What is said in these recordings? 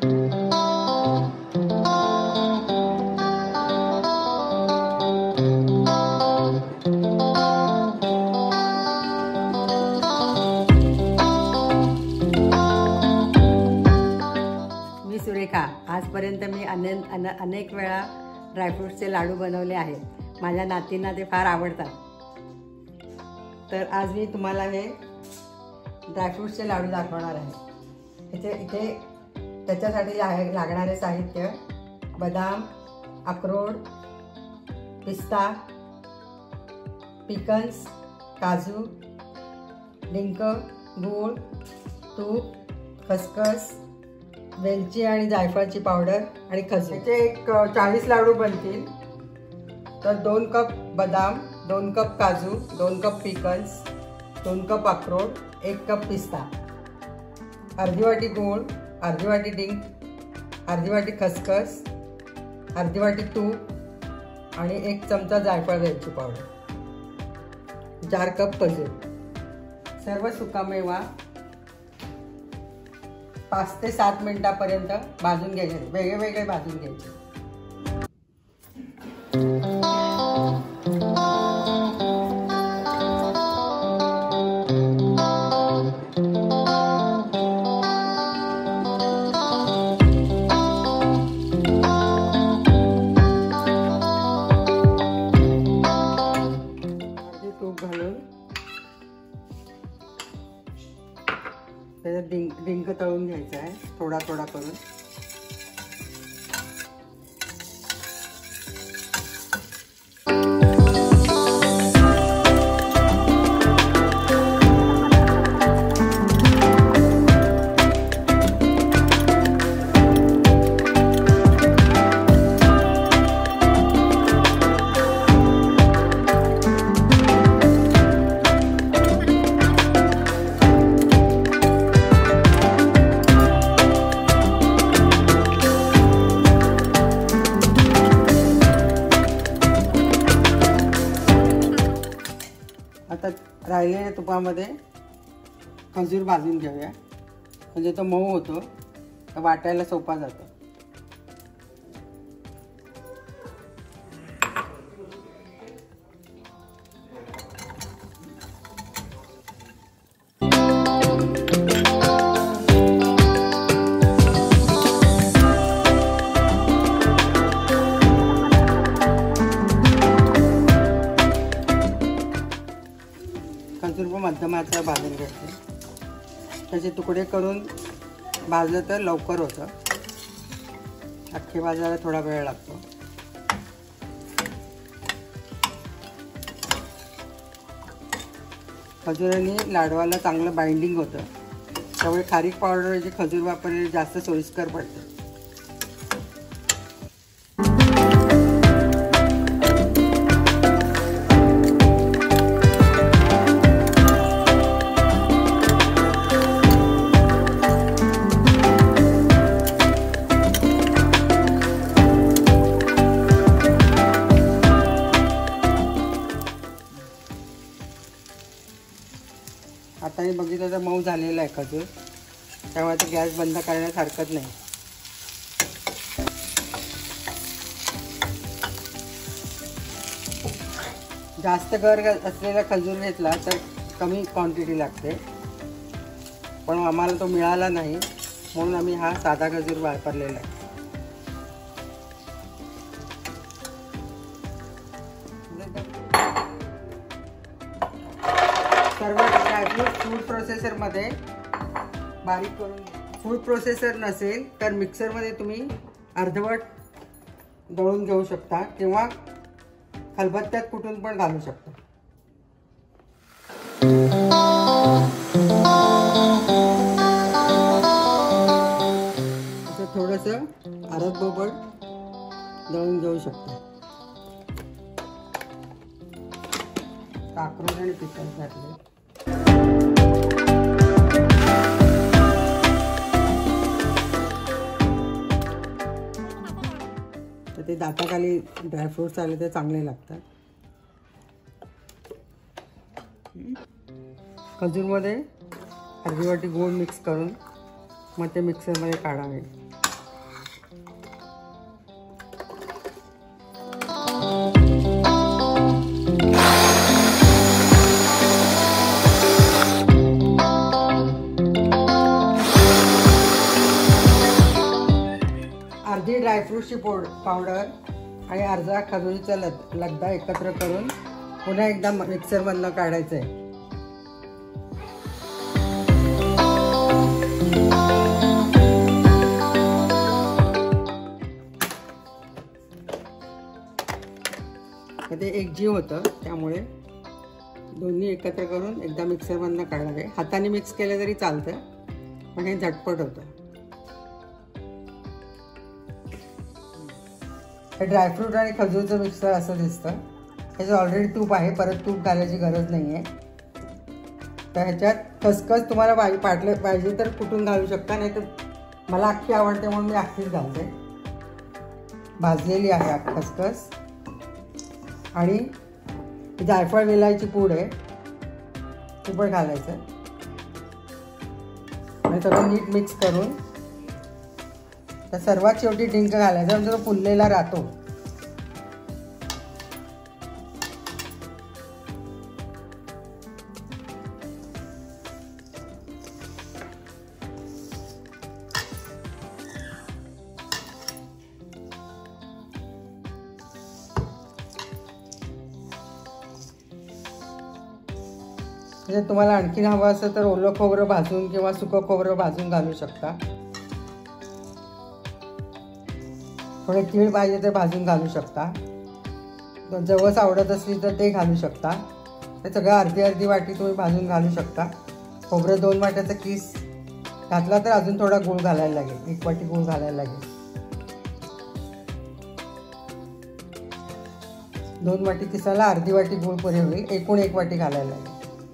सुरेखा, आजपर्यंत मी अनेक वेळा ड्रायफ्रूट्सचे लाडू बनवले आहेत. माझ्या नातींना ते फार आवडतात. तर आज मी तुम्हाला हे ड्रायफ्रूट्सचे लाडू दाखवणार आहे. इथे त्याच्यासाठी लागणारे साहित्य: बदाम, अक्रोड, पिस्ता, पिकन्स, काजू, डिंक, गूळ, तूप, खसखस, वेलची आणि जायफळाची पावडर आणि खजूर. याचे एक 40 लाडू बनतील. तर 2 कप बदाम, 2 कप काजू, 2 कप पिकन्स, 2 कप अक्रोड, 1 कप पिस्ता, अर्धी वाटी गूळ, अर्धी वाटी डिंक, अर्धी वाटी खसखस, अर्धी वाटी तूप आणि 1 चमचा जायफळ वेलची पावडर, 4 कप खजूर. सर्व सुकामेवा 5 ते 7 मिनिटांपर्यंत भाजून घ्यायचे, वेगळे भाजून घ्यायचे. तूप घालून त्याच्यात डिंक तळून घ्यायचा आहे, थोडा थोडा करून. आता राहिलेल्या तुपामध्ये खजूर भाजून घेऊया, म्हणजे तो मऊ होतो, तर वाटायला सोपा जातो. खजूर पण मध्यम आचेवर भाजून घ्यायचे. त्याचे तुकडे करून भाजलं तर लवकर होतं, अख्खे भाजायला थोडा वेळ लागतो. खजुराने लाडवाला चांगलं बाइंडिंग होतं, त्यामुळे खारीक पावडरची खजूर वापरलेली जास्त सोयीस्कर पडते. आता हे बघितलं तर मऊ झालेला आहे खजूर, त्यामुळे आता गॅस बंद करण्यास हरकत नाही. जास्त गर असलेला खजूर घेतला तर कमी क्वांटिटी लागते, पण आम्हाला तो मिळाला नाही म्हणून आम्ही हा साधा खजूर वापरलेला आहे. सर्व ड्रायफ्रूट फूड प्रोसेसरमध्ये बारीक करून, फूड प्रोसेसर नसेल तर मिक्सरमध्ये तुम्ही अर्धवट दळून घेऊ शकता किंवा खलबत्त्यात कुटून पण घालू शकता. असं थोडंसं अर्ध बोबड दळून घेऊ शकता. अक्रोड आणि पिकल्स घातले. तर ते दाताखाली ड्रायफ्रूट्स आले तर चांगले लागतात. खजूरमध्ये अर्धी वाटी गूळ मिक्स करून मग ते मिक्सरमध्ये काढावे. अर्धी ड्रायफ्रूटची पावडर आणि अर्धा खजुरीचा लगदा एकत्र करून पुन्हा एकदा मिक्सरमधनं काढायचं आहे. ते एकजीव होतं, त्यामुळे दोन्ही एकत्र करून एकदा मिक्सरमधनं काढावे. हाताने मिक्स केलं तरी चालतं, पण हे झटपट होतं. हे ड्रायफ्रूट आणि खजूरचं मिक्सर असं दिसतं. ह्याचं ऑलरेडी तूप आहे, परत तूप घालायची गरज नाही आहे. तर ह्याच्यात खसखस तुम्हाला पाहिजे तर कुटून घालू शकता, नाही तर मला अख्खी आवडते म्हणून मी अख्खीच घालते. भाजलेली आहे खसखस आणि जायफळ वेलायची पूड आहे, ती पण घालायचं आणि सगळं नीट मिक्स करून तर सर्वात शेवटी डिंक घालायचा, म्हणजे तो फुललेला राहतो. म्हणजे तुम्हाला आणखीन हवं असं तर ओलं खोबरं भाजून किंवा सुकं खोबरं भाजून घालू शकता. थोडे तीळ पाहिजे तर भाजून घालू शकता. जवस आवडत असली तर ते घालू शकता. हे सगळं अर्धी अर्धी वाटी तुम्ही भाजून घालू शकता. खोबरं 2 वाट्याचा किस घातला तर अजून थोडा गूळ घालायला लागेल, 1 वाटी गूळ घालायला लागेल. 2 वाटी किसाला अर्धी वाटी गूळ पुरे होईल, एकूण 1 वाटी घालायला लागेल.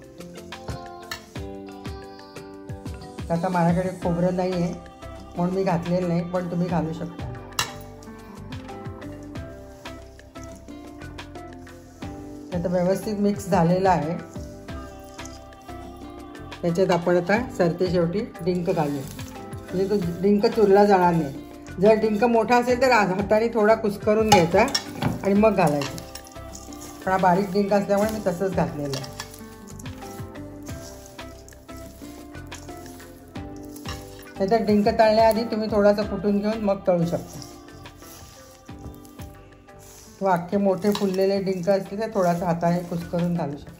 आता माझ्याकडे खोबरं नाही आहे म्हणून मी घातलेलं नाही, पण तुम्ही घालू शकता. आता व्यवस्थित मिक्स झालेलं आहे. त्याच्यात आपण आता सरते शेवटी डिंक घालू, म्हणजे तो डिंक चुरला जाणार नाही. जर डिंक मोठा असेल तर हाताने थोडा कुस्करून घ्यायचा आणि मग घालायचा, पण हा बारीक डिंक असल्यामुळे मी तसंच घातलेलं आहे. त्याच्यात डिंक तळण्याआधी तुम्ही थोडासा कुटून घेऊन मग तळू शकता, किंवा अख्खे मोठे फुललेले डिंक असले तर थोडासा हाताने कुस्करून घालू शकता.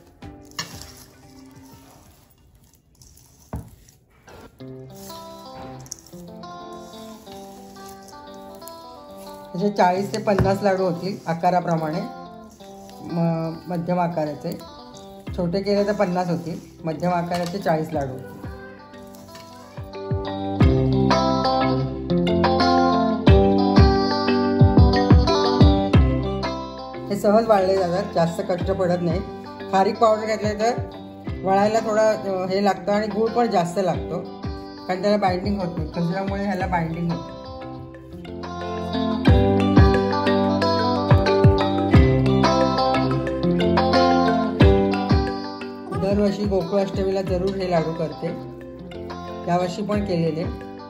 म्हणजे 40 ते 50 लाडू होतील आकाराप्रमाणे. मध्यम आकाराचे छोटे केले तर 50 होतील, मध्यम आकाराचे 40 लाडू होतील. हे सहज वाळले जातात, जास्त कष्ट पडत नाही. खारीक पावडर घातले तर वळायला थोडा हे लागतं आणि गूळ पण जास्त लागतो, कारण त्याला बाइंडिंग होत नाही. खजुरामुळे ह्याला बाइंडिंग होतं. दरवर्षी गोकुळाष्टमीला जरूर हे लाडू करते, यावर्षी पण केलेले.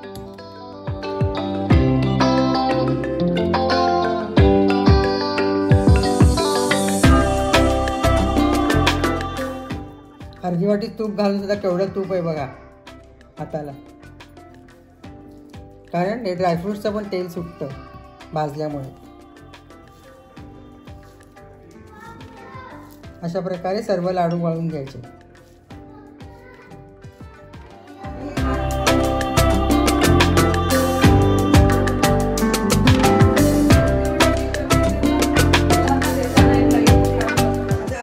अर्धी वाटी तूप घालून सुद्धा केवढं तूप आहे बघा हाताला, कारण हे ड्रायफ्रूटचं पण तेल सुटतं भाजल्यामुळे. अशा प्रकारे सर्व लाडू वळून घ्यायचे.